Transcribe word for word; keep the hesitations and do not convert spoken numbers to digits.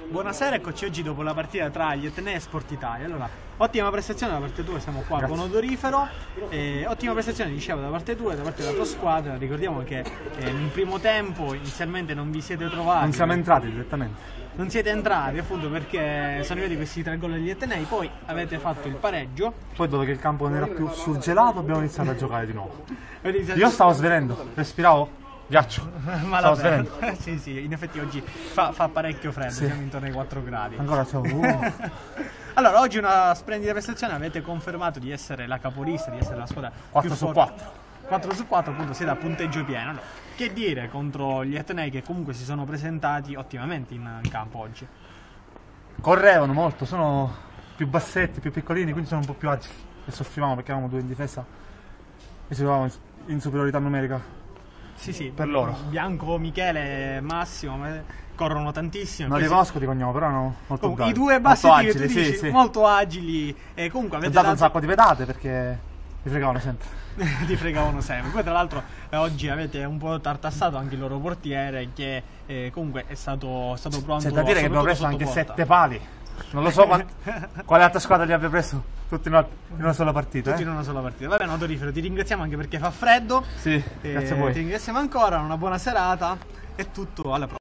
Buonasera, eccoci oggi dopo la partita tra gli Etnei e Sport Italia. Allora, ottima prestazione da parte tua, siamo qua Grazie. con Odorifero. E ottima prestazione, dicevo, da parte tua e da parte della tua squadra. Ricordiamo che eh, in primo tempo inizialmente non vi siete trovati. Non siamo entrati direttamente. Non siete entrati appunto perché sono arrivati questi tre gol degli Etnei, poi avete fatto il pareggio. Poi dopo che il campo non era più surgelato abbiamo iniziato a giocare di nuovo. Avete iniziato- Io stavo svenendo, respiravo ghiaccio. Ma Stavo la svenendo. sì, sì, in effetti oggi fa, fa parecchio freddo, Sì. siamo intorno ai quattro gradi. Ancora c'ho... Uh. Allora, oggi una splendida prestazione, avete confermato di essere la capolista, di essere la squadra quattro più su forte. quattro. quattro su quattro, appunto, siete a punteggio pieno. Allora, che dire contro gli Etnei che comunque si sono presentati ottimamente in, in campo oggi? Correvano molto, sono più bassetti, più piccolini, quindi sono un po' più agili. E soffrivamo perché eravamo due in difesa e si trovavano in superiorità numerica. Sì, sì, Per loro. Bianco, Michele, Massimo, ma- corrono tantissimo. Non li Poi si- conosco di cognome, però erano molto comunque, bravi. i due bassi molto che tu agili, dici, sì, sì. molto agili e comunque Ho avete dato un dato- sacco di pedate perché mi fregavano sempre. ti fregavano sempre. Poi tra l'altro eh, oggi avete un po' tartassato anche il loro portiere che eh, comunque è stato, è stato pronto. C'è da dire che abbiamo preso soprattutto anche sotto porta. sette pali. Non lo so quant- quale altra squadra li abbia preso tutti in una, in una sola partita. Tutti eh. in una sola partita. Va bene, Odorifero, ti ringraziamo anche perché fa freddo. Sì, Eh, grazie a voi. Ti ringraziamo ancora, una buona serata. È tutto, alla prossima.